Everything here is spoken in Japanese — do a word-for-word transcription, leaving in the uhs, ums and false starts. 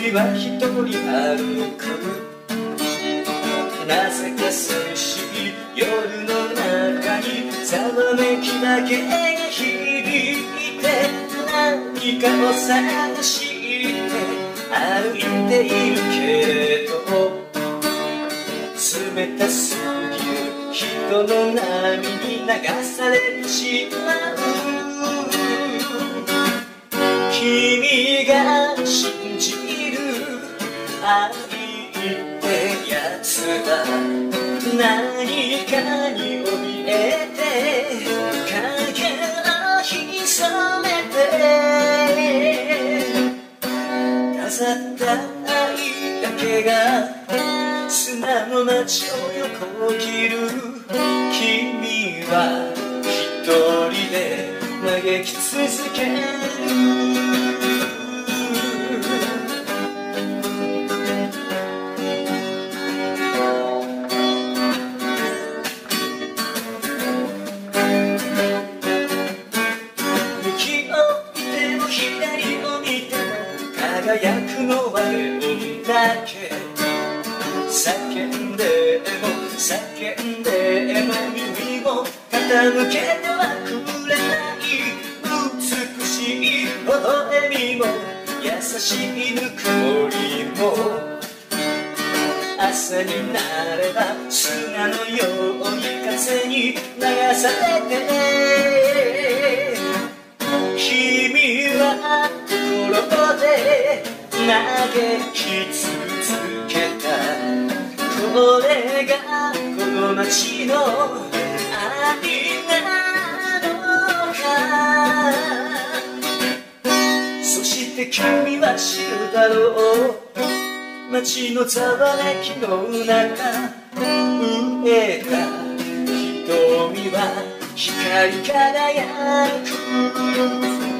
君は一人歩く。なぜか寂しい夜の中にざわめきだけが響いて、何かを探して歩いているけれど、冷たすぎる人の波に流されてしまう。君が信じる愛ってやつは、何かに怯えて影を潜めて、飾った愛だけが砂の街を横切る。君は一人で嘆き続ける。右を見ても左を見ても輝くのはネオンだけ。叫んでも叫んでも耳を傾けてはくれない。美しい微笑みも優しいぬくもりも、朝になれば砂のように風に流されて、君は心で嘆き続けた。これがこの街の愛なのか。そして君は知るだろう、街のざわめきの中。飢えた瞳は光り輝く。